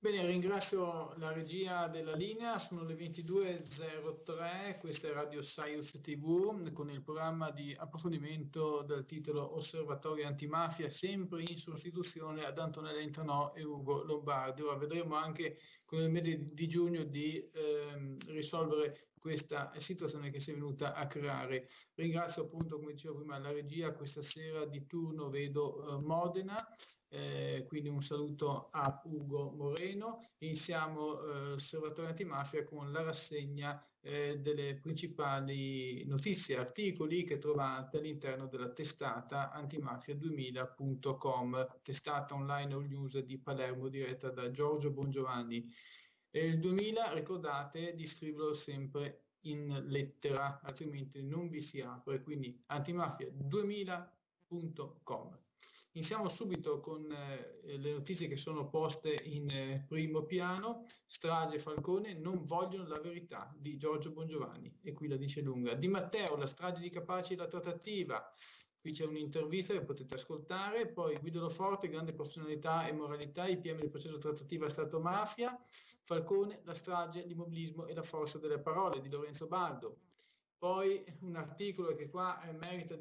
Bene, ringrazio la regia della linea, sono le 22.03, questa è Radio Science TV con il programma di approfondimento dal titolo Osservatorio Antimafia, sempre in sostituzione ad Antonella Intranò e Ugo Lombardi. Ora vedremo anche con il mese di giugno di risolvere questa situazione che si è venuta a creare. Ringrazio appunto, come dicevo prima, la regia. Questa sera di turno vedo Modena. Quindi un saluto a Ugo Moreno. Iniziamo l'Osservatorio Antimafia con la rassegna delle principali notizie, articoli che trovate all'interno della testata antimafia2000.com, testata online all news di Palermo diretta da Giorgio Bongiovanni. Il 2000 ricordate di scriverlo sempre in lettera, altrimenti non vi si apre, quindi antimafia2000.com. Iniziamo subito con le notizie che sono poste in primo piano. Strage Falcone, non vogliono la verità, di Giorgio Bongiovanni, e qui la dice lunga. Di Matteo, la strage di Capaci e la trattativa. Qui c'è un'intervista che potete ascoltare. Poi Guido Loforte, grande professionalità e moralità, i PM del processo trattativa Stato-mafia. Falcone, la strage, l'immobilismo e la forza delle parole, di Lorenzo Baldo. Poi un articolo che qua merita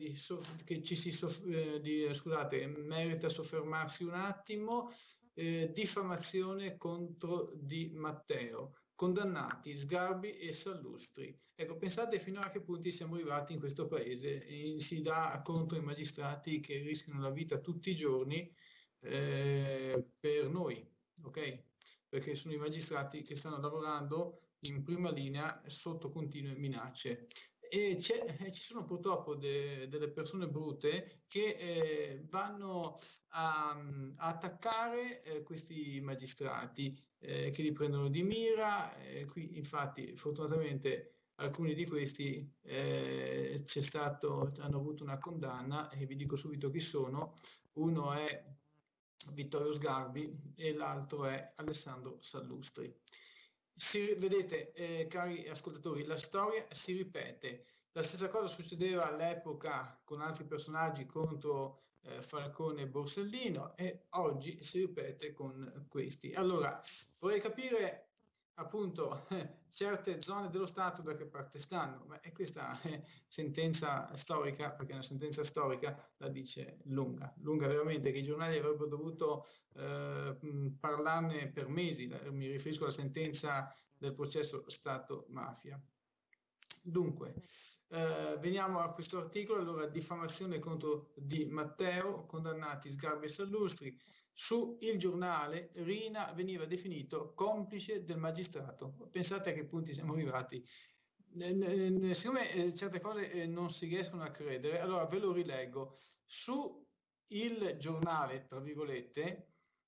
merita soffermarsi un attimo, diffamazione contro Di Matteo, condannati Sgarbi e Sallustri. Ecco, pensate fino a che punti siamo arrivati in questo paese. Si dà contro i magistrati che rischiano la vita tutti i giorni per noi, ok? Perché sono i magistrati che stanno lavorando in prima linea sotto continue minacce. E ci sono purtroppo delle persone brutte che vanno a attaccare questi magistrati, che li prendono di mira. Qui infatti fortunatamente alcuni di questi hanno avuto una condanna, e vi dico subito chi sono. Uno è Vittorio Sgarbi e l'altro è Alessandro Sallustri. Vedete, cari ascoltatori, la storia si ripete. La stessa cosa succedeva all'epoca con altri personaggi contro Falcone e Borsellino, e oggi si ripete con questi. Allora, vorrei capire appunto certe zone dello Stato da che parte stanno, ma è questa sentenza storica, perché una sentenza storica la dice lunga veramente, che i giornali avrebbero dovuto parlarne per mesi. Mi riferisco alla sentenza del processo Stato-mafia. Dunque, veniamo a questo articolo. Allora, diffamazione contro Di Matteo, condannati Sgarbi e Sallustri. Su Il Giornale, Riina veniva definito complice del magistrato. Pensate a che punti siamo arrivati. Siccome certe cose non si riescono a credere, allora ve lo rileggo. Su Il Giornale, tra virgolette,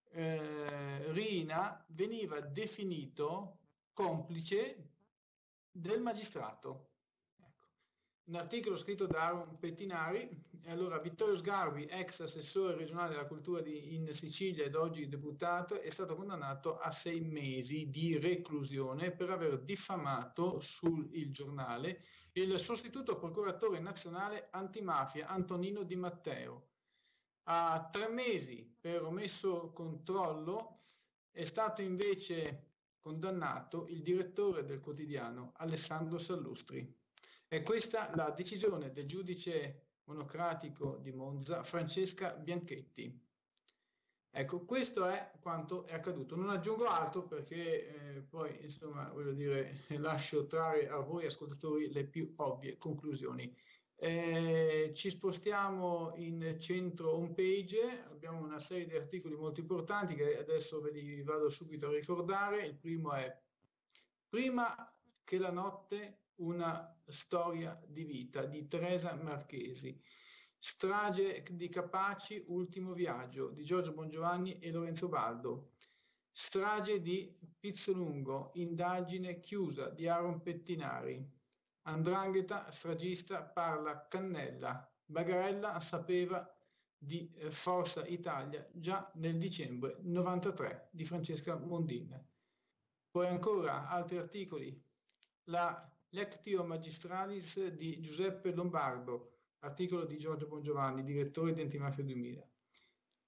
Riina veniva definito complice del magistrato. Ecco. Un articolo scritto da Aaron Pettinari. Allora, Vittorio Sgarbi, ex assessore regionale della cultura in Sicilia ed oggi deputato, è stato condannato a 6 mesi di reclusione per aver diffamato sul Il Giornale il sostituto procuratore nazionale antimafia Antonino Di Matteo. A 3 mesi per omesso controllo è stato invece condannato il direttore del quotidiano Alessandro Sallustri. È questa la decisione del giudice monocratico di Monza, Francesca Bianchetti. Ecco, questo è quanto è accaduto. Non aggiungo altro perché poi, insomma, voglio dire, lascio trarre a voi ascoltatori le più ovvie conclusioni. Ci spostiamo in centro home page. Abbiamo una serie di articoli molto importanti che adesso ve li vado subito a ricordare. Il primo è: Prima che la notte, una storia di vita, di Teresa Marchesi. Strage di Capaci, ultimo viaggio, di Giorgio Bongiovanni e Lorenzo Baldo. Strage di Pizzolungo, indagine chiusa, di Aaron Pettinari. 'Ndrangheta, stragista, parla Cannella. Bagarella sapeva di Forza Italia già nel dicembre 93, di Francesca Mondin. Poi ancora altri articoli. La Lectio Magistralis di Giuseppe Lombardo, articolo di Giorgio Bongiovanni, direttore di Antimafia 2000.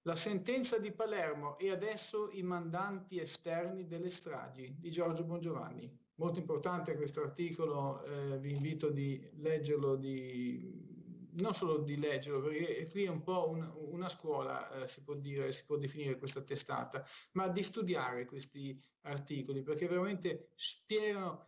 La sentenza di Palermo e adesso i mandanti esterni delle stragi di Giorgio Bongiovanni. Molto importante questo articolo, vi invito di leggerlo, non solo di leggerlo, perché qui è un po' una scuola, si può dire, si può definire questa testata, ma di studiare questi articoli, perché veramente spiegano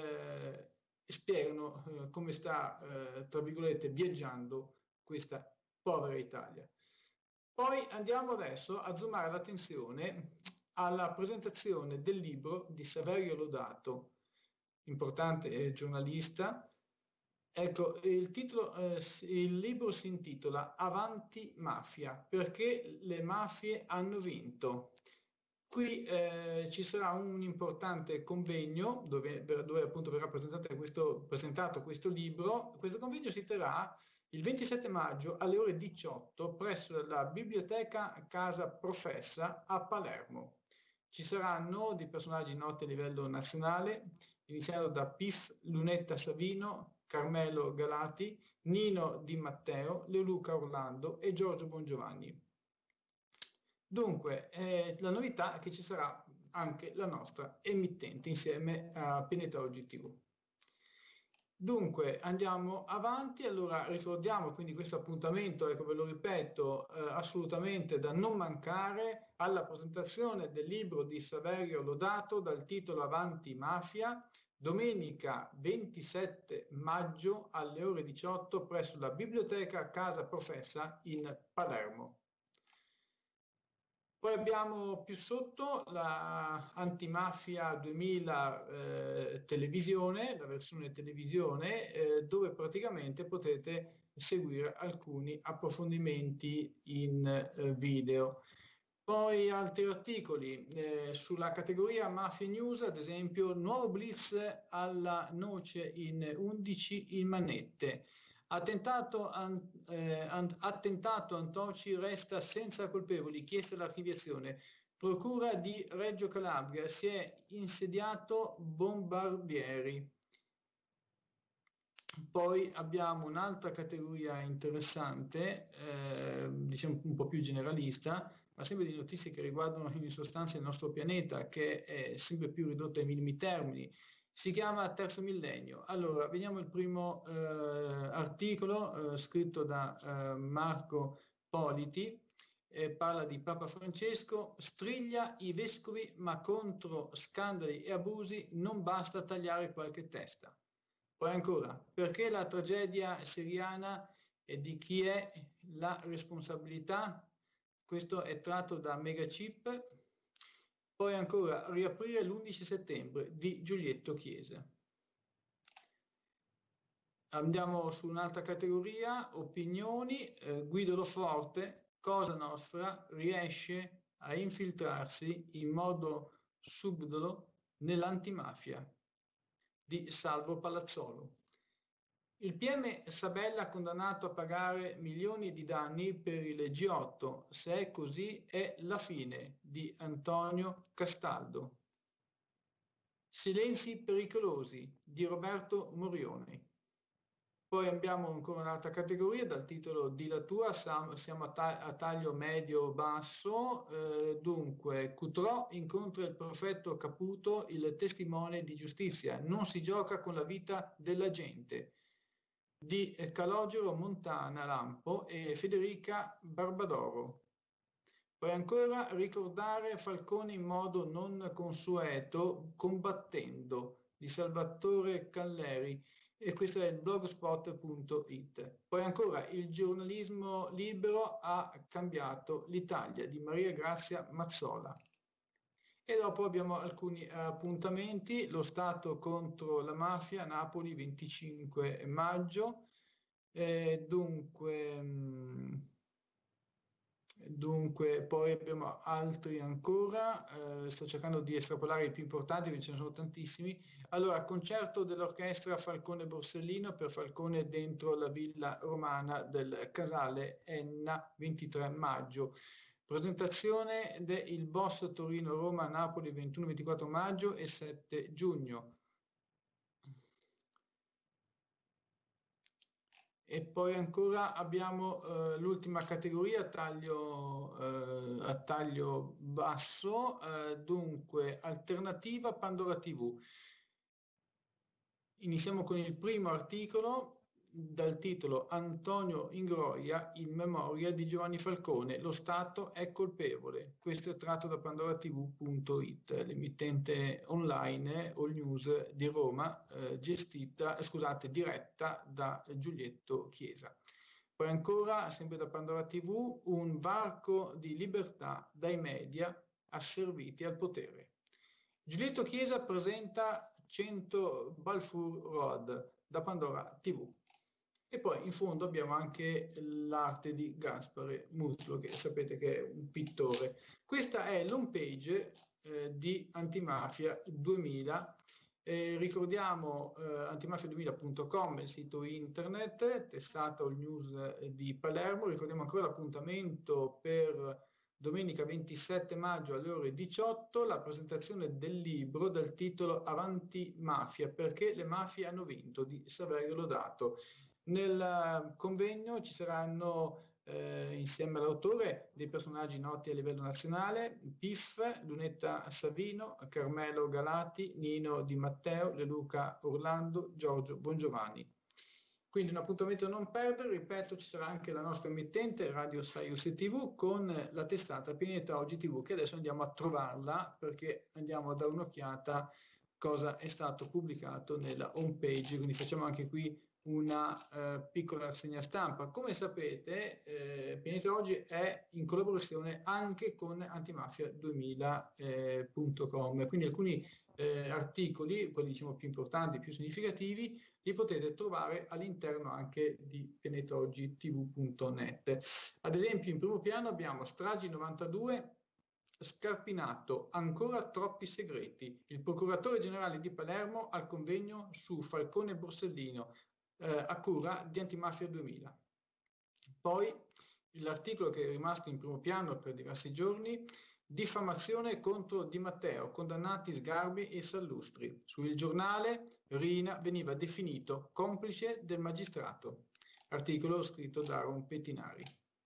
come sta, tra virgolette, viaggiando questa povera Italia. Poi andiamo adesso a zoomare l'attenzione alla presentazione del libro di Saverio Lodato, importante giornalista. Ecco, il libro si intitola Avanti Mafia, perché le mafie hanno vinto. Qui ci sarà un importante convegno dove appunto verrà presentato questo libro. Questo convegno si terrà il 27 maggio alle ore 18 presso la Biblioteca Casa Professa a Palermo. Ci saranno dei personaggi noti a livello nazionale, iniziando da Pif Lunetta Savino, Carmelo Galati, Nino Di Matteo, Leoluca Orlando e Giorgio Bongiovanni. Dunque, la novità è che ci sarà anche la nostra emittente insieme a Pinetorgi TV. Dunque, andiamo avanti. Allora, ricordiamo quindi questo appuntamento, ecco, ve lo ripeto, assolutamente da non mancare, alla presentazione del libro di Saverio Lodato dal titolo Avanti Mafia, domenica 27 maggio alle ore 18 presso la Biblioteca Casa Professa in Palermo. Poi abbiamo più sotto la Antimafia 2000 televisione, la versione televisione, dove praticamente potete seguire alcuni approfondimenti in video. Poi altri articoli sulla categoria Mafia News, ad esempio nuovo blitz alla noce in 11 in manette. Attentato Antoci resta senza colpevoli, chiesta l'archiviazione. Procura di Reggio Calabria, si è insediato Bombardieri. Poi abbiamo un'altra categoria interessante, diciamo un po' più generalista, ma sempre di notizie che riguardano in sostanza il nostro pianeta, che è sempre più ridotto ai minimi termini. Si chiama Terzo Millennio. Allora, vediamo il primo articolo scritto da Marco Politi, parla di Papa Francesco, striglia i vescovi, ma contro scandali e abusi non basta tagliare qualche testa. Poi ancora, perché la tragedia siriana e di chi è la responsabilità? Questo è tratto da Megachip. Poi ancora, riaprire l'11 settembre di Giulietto Chiesa. Andiamo su un'altra categoria, opinioni. Guido Loforte, Cosa Nostra, riesce a infiltrarsi in modo subdolo nell'antimafia di Salvo Palazzolo. Il PM Sabella condannato a pagare milioni di danni per il G8. Se è così è la fine di Antonio Castaldo. Silenzi pericolosi di Roberto Morioni. Poi abbiamo ancora un'altra categoria dal titolo Di la tua, siamo a taglio medio-basso, dunque Cutrò incontra il prefetto Caputo, il testimone di giustizia, non si gioca con la vita della gente, di Calogero Montana Lampo e Federica Barbadoro. Poi ancora ricordare Falcone in modo non consueto, combattendo, di Salvatore Calleri, e questo è il blogspot.it. Poi ancora il giornalismo libero ha cambiato l'Italia di Maria Grazia Mazzola. E dopo abbiamo alcuni appuntamenti, lo Stato contro la mafia, Napoli 25 maggio, dunque poi abbiamo altri ancora, sto cercando di estrapolare i più importanti, perché ce ne sono tantissimi. Allora, concerto dell'orchestra Falcone Borsellino per Falcone dentro la Villa Romana del Casale Enna 23 maggio. Presentazione del Boss Torino-Roma Napoli 21-24 maggio e 7 giugno. E poi ancora abbiamo l'ultima categoria a taglio basso, dunque alternativa Pandora TV. Iniziamo con il primo articolo dal titolo Antonio Ingroia in memoria di Giovanni Falcone, lo Stato è colpevole. Questo è tratto da pandoratv.it, l'emittente online All News di Roma, diretta da Giulietto Chiesa. Poi ancora, sempre da Pandora TV, un varco di libertà dai media asserviti al potere. Giulietto Chiesa presenta 100 Balfour Road da Pandora TV. E poi in fondo abbiamo anche l'arte di Gaspare Muzzo, che sapete che è un pittore. Questa è l'home page di Antimafia 2000. Ricordiamo antimafia2000.com, il sito internet, testata All News di Palermo. Ricordiamo ancora l'appuntamento per domenica 27 maggio alle ore 18, la presentazione del libro dal titolo Avanti Mafia, perché le mafie hanno vinto, di Saverio Lodato. Nel convegno ci saranno insieme all'autore dei personaggi noti a livello nazionale: Piff, Lunetta Savino, Carmelo Galati, Nino Di Matteo, Leluca Orlando, Giorgio Bongiovanni. Quindi un appuntamento da non perdere. Ripeto, ci sarà anche la nostra emittente Radio Saius TV con la testata Pineta Oggi TV, che adesso andiamo a trovarla perché andiamo a dare un'occhiata cosa è stato pubblicato nella home page, quindi facciamo anche qui una piccola rassegna stampa. Come sapete, Pineta Oggi è in collaborazione anche con antimafia2000.com, quindi alcuni articoli, quelli diciamo più importanti, più significativi, li potete trovare all'interno anche di pianetaoggitv.net. Ad esempio, in primo piano abbiamo Stragi 92, Scarpinato, ancora troppi segreti. Il procuratore generale di Palermo al convegno su Falcone e Borsellino, a cura di Antimafia 2000. Poi l'articolo che è rimasto in primo piano per diversi giorni, diffamazione contro Di Matteo, condannati Sgarbi e Sallustri. Sul Giornale Rina veniva definito complice del magistrato. Articolo scritto da Aaron Pettinari.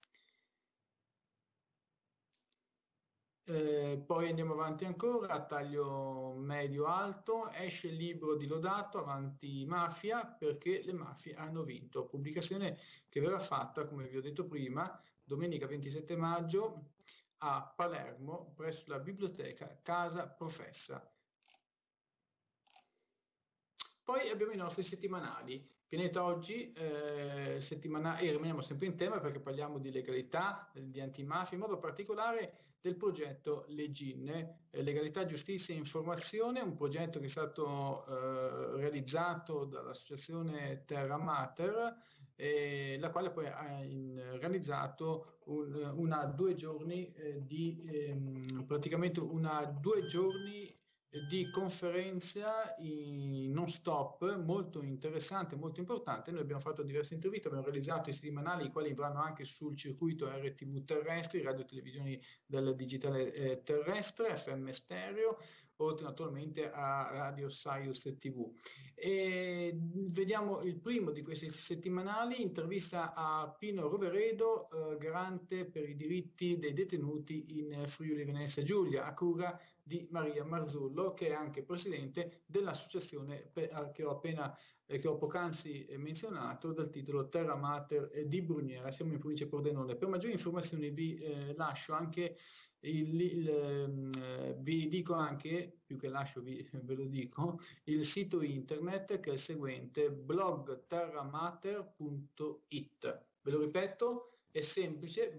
Poi andiamo avanti ancora, a taglio medio-alto, esce il libro di Lodato, Avanti Mafia, perché le mafie hanno vinto. Pubblicazione che verrà fatta, come vi ho detto prima, domenica 27 maggio a Palermo, presso la biblioteca Casa Professa. Poi abbiamo i nostri settimanali. Pianeta Oggi, settimanale, e rimaniamo sempre in tema perché parliamo di legalità, di antimafia, in modo particolare del progetto Leginne, Legalità, Giustizia e Informazione, un progetto che è stato realizzato dall'associazione Terra Mater, la quale poi ha realizzato una 2 giorni praticamente una 2 giorni di conferenza non stop, molto interessante, molto importante. Noi abbiamo fatto diverse interviste, abbiamo realizzato i settimanali, i quali vanno anche sul circuito RTV terrestri, radio e televisioni del digitale terrestre, FM stereo, oltre naturalmente a Radio Saius TV. E vediamo il primo di questi settimanali, intervista a Pino Roveredo, garante per i diritti dei detenuti in Friuli Venezia Giulia, a cura di Maria Marzullo, che è anche presidente dell'associazione che ho poc'anzi menzionato, dal titolo Terra Mater di Brugnera. Siamo in provincia di Pordenone. Per maggiori informazioni vi lascio anche vi dico anche, più che lascio ve lo dico, il sito internet, che è il seguente: blogterramater.it. Ve lo ripeto, è semplice,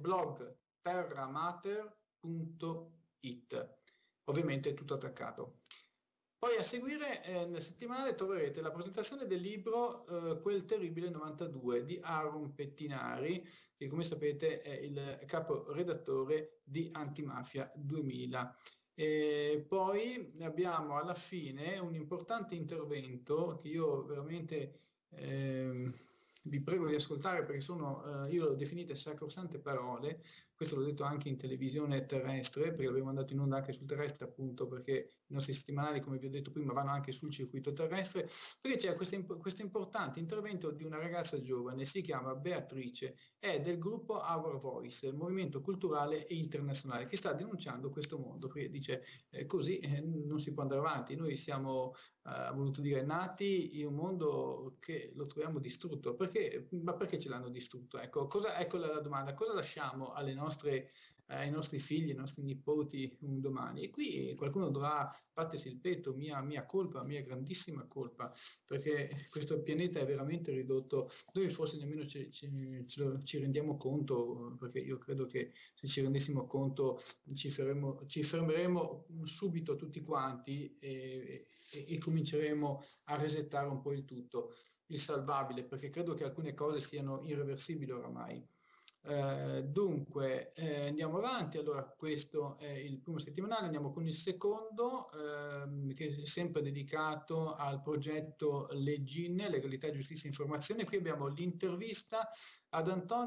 blogterramater.it. Ovviamente è tutto attaccato. Poi a seguire nel settimanale troverete la presentazione del libro Quel terribile 92 di Aaron Pettinari, che come sapete è il caporedattore di Antimafia 2000. E poi abbiamo alla fine un importante intervento che io veramente vi prego di ascoltare, perché sono, io l'ho definite sacrosante parole, questo l'ho detto anche in televisione terrestre, perché l'abbiamo mandato in onda anche sul terrestre, appunto perché i nostri settimanali, come vi ho detto prima, vanno anche sul circuito terrestre, perché c'è questo importante intervento di una ragazza giovane, si chiama Beatrice, è del gruppo Our Voice, il movimento culturale e internazionale, che sta denunciando questo mondo, perché dice così non si può andare avanti, noi siamo, voluto dire, nati in un mondo che lo troviamo distrutto, ma perché ce l'hanno distrutto? Ecco, ecco la domanda, cosa lasciamo ai nostri figli, ai nostri nipoti un domani? E qui qualcuno dovrà battersi il petto, mia colpa, mia grandissima colpa, perché questo pianeta è veramente ridotto. Noi forse nemmeno ci rendiamo conto, perché io credo che se ci rendessimo conto ci fermeremo subito tutti quanti e cominceremo a resettare un po' il tutto, il salvabile, perché credo che alcune cose siano irreversibili oramai. Dunque, andiamo avanti. Allora, questo è il primo settimanale, andiamo con il secondo, che è sempre dedicato al progetto Legin, Legalità, Giustizia e Informazione. Qui abbiamo l'intervista ad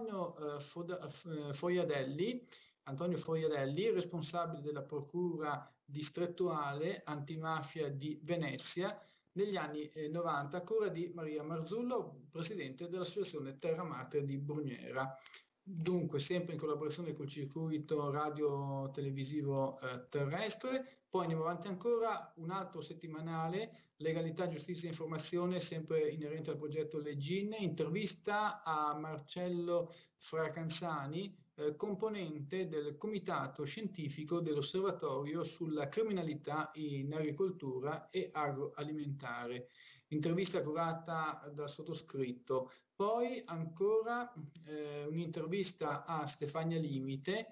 Antonio Foiadelli, responsabile della Procura distrettuale antimafia di Venezia negli anni 90, a cura di Maria Marzullo, presidente dell'associazione Terra Madre di Brugnera. Dunque, sempre in collaborazione col circuito radio-televisivo terrestre. Poi andiamo avanti ancora, un altro settimanale, Legalità, Giustizia e Informazione, sempre inerente al progetto Legin, intervista a Marcello Fracanzani, componente del comitato scientifico dell'Osservatorio sulla criminalità in agricoltura e agroalimentare. Intervista curata dal sottoscritto. Poi ancora un'intervista a Stefania Limiti,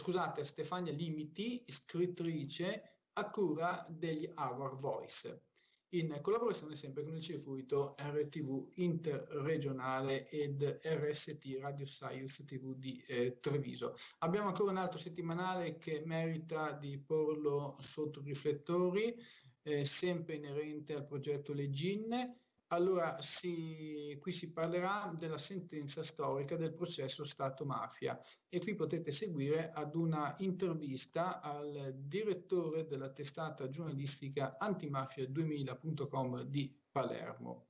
scrittrice a cura degli Our Voice, in collaborazione sempre con il circuito RTV interregionale ed RST Radio Science TV di Treviso. Abbiamo ancora un altro settimanale che merita di porlo sotto riflettori, sempre inerente al progetto Legin. Allora, qui si parlerà della sentenza storica del processo Stato-mafia e qui potete seguire ad una intervista al direttore della testata giornalistica antimafia2000.com di Palermo.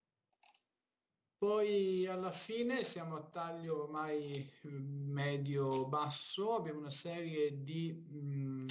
Poi alla fine siamo a taglio ormai medio-basso, abbiamo una serie di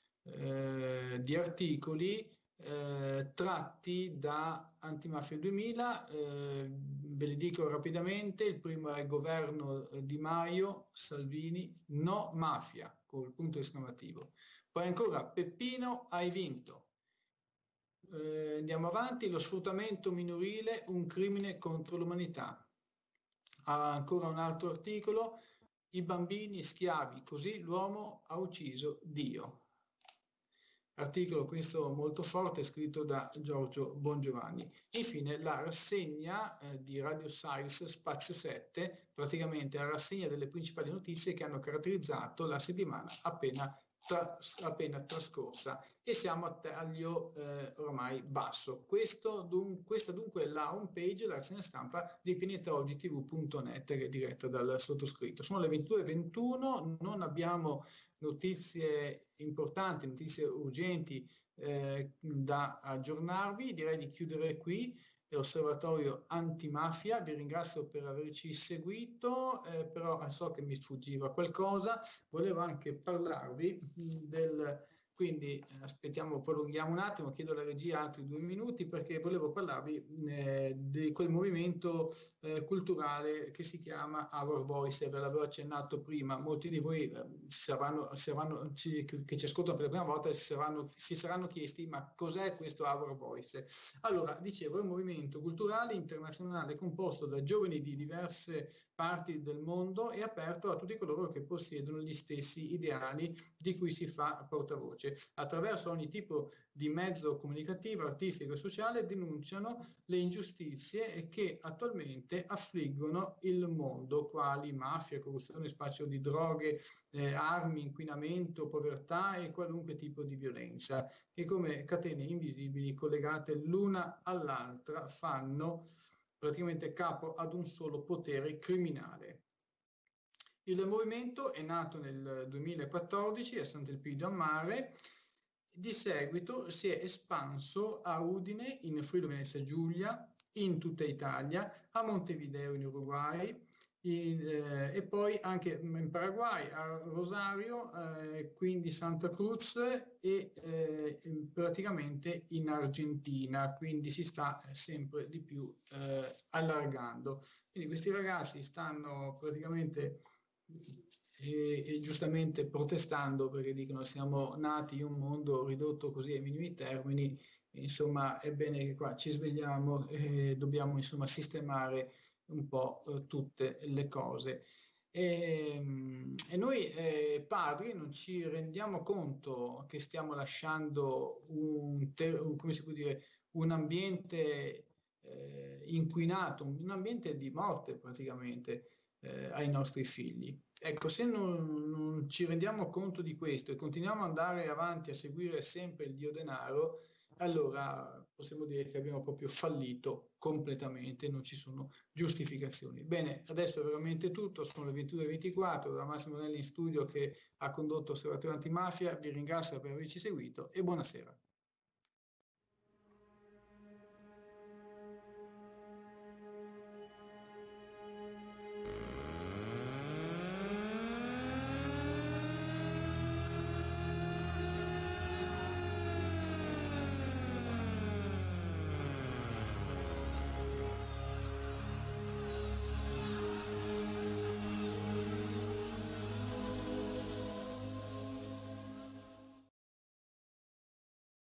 articoli tratti da Antimafia 2000, ve li dico rapidamente. Il primo è Governo Di Maio, Salvini, no mafia, col punto esclamativo. Poi ancora Peppino, hai vinto. Andiamo avanti, lo sfruttamento minorile, un crimine contro l'umanità. Ancora un altro articolo, i bambini schiavi, così l'uomo ha ucciso Dio. Articolo questo molto forte, scritto da Giorgio Bongiovanni. Infine la rassegna di Radio Science Spazio 7, praticamente la rassegna delle principali notizie che hanno caratterizzato la settimana appena trascorsa, e siamo a taglio ormai basso. Questa dunque è la home page, la rassegna stampa di pianetaogitv.net, che è diretta dal sottoscritto. Sono le 22:21, non abbiamo notizie importanti, notizie urgenti da aggiornarvi. Direi di chiudere qui l'osservatorio antimafia. Vi ringrazio per averci seguito, però so che mi sfuggiva qualcosa. Volevo anche parlarvi quindi aspettiamo, prolunghiamo un attimo, chiedo alla regia altri 2 minuti, perché volevo parlarvi di quel movimento culturale che si chiama Our Voice. Ve l'avevo accennato prima, molti di voi che ci ascoltano per la prima volta si saranno chiesti: ma cos'è questo Our Voice? Allora, dicevo, è un movimento culturale internazionale composto da giovani di diverse parti del mondo e aperto a tutti coloro che possiedono gli stessi ideali di cui si fa portavoce. Attraverso ogni tipo di mezzo comunicativo, artistico e sociale denunciano le ingiustizie che attualmente affliggono il mondo, quali mafia, corruzione, spaccio di droghe, armi, inquinamento, povertà e qualunque tipo di violenza, che come catene invisibili collegate l'una all'altra fanno praticamente capo ad un solo potere criminale. Il movimento è nato nel 2014 a Sant'Elpidio a Mare, di seguito si è espanso a Udine, in Friuli Venezia Giulia, in tutta Italia, a Montevideo in Uruguay, e poi anche in Paraguay, a Rosario, quindi Santa Cruz e praticamente in Argentina, quindi si sta sempre di più allargando. Quindi questi ragazzi stanno praticamente e giustamente protestando perché dicono siamo nati in un mondo ridotto così ai minimi termini, insomma è bene che qua ci svegliamo e dobbiamo insomma sistemare un po' tutte le cose. E noi padri non ci rendiamo conto che stiamo lasciando come si può dire, un ambiente inquinato, un ambiente di morte praticamente ai nostri figli. Ecco, se non ci rendiamo conto di questo e continuiamo ad andare avanti a seguire sempre il dio denaro, allora possiamo dire che abbiamo proprio fallito completamente, non ci sono giustificazioni. Bene, adesso è veramente tutto, sono le 22:24, da Massimo Nelli in studio che ha condotto Osservatorio Antimafia, vi ringrazio per averci seguito e buonasera.